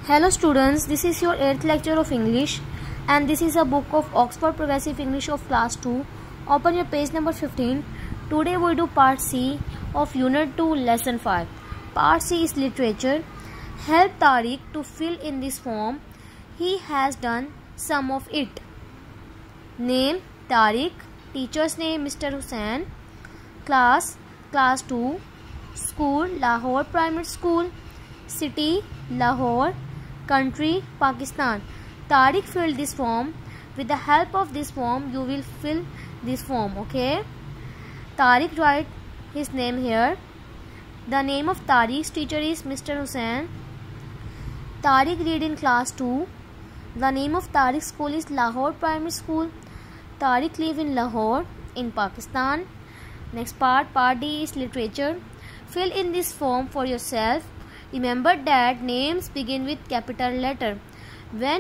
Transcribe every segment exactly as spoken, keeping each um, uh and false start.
Hello students, this is your eighth lecture of English and this is a book of Oxford Progressive English of class two. Open your page number fifteen. Today we do part C of unit two lesson five. Part C is literature. Help Tariq to fill in this form. He has done some of it. Name Tariq. Teacher's name Mister Hussain. Class class two. School Lahore Primary School. City Lahore. Country Pakistan. Tariq filled this form. With the help of this form you will fill this form. Okay, Tariq write his name here. The name of Tariq's teacher is Mister Hussain. Tariq read in class two. The name of Tariq's school is Lahore Primary School. Tariq live in Lahore in Pakistan. Next part, part D is literature. Fill in this form for yourself. Remember that names begin with capital letter. When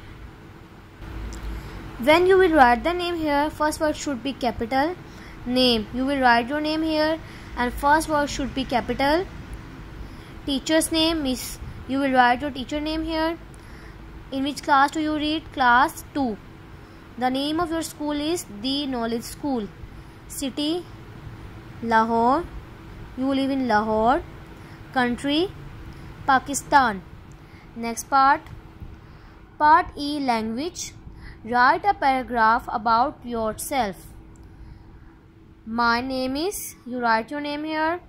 when you will write the name here, first word should be capital. Name, you will write your name here and first word should be capital. Teacher's name is, you will write your teacher name here. In which class do you read? Class two. The name of your school is The Knowledge School. City Lahore, you live in Lahore. Country Pakistan. Next part, part E, language. Write a paragraph about yourself. My name is, you write your name here.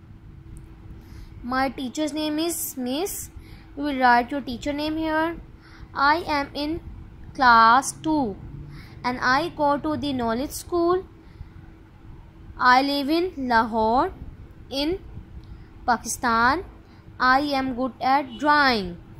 My teacher's name is Miss, you will write your teacher name here. I am in class two and I go to the knowledge school. I live in Lahore in Pakistan. I am good at drawing.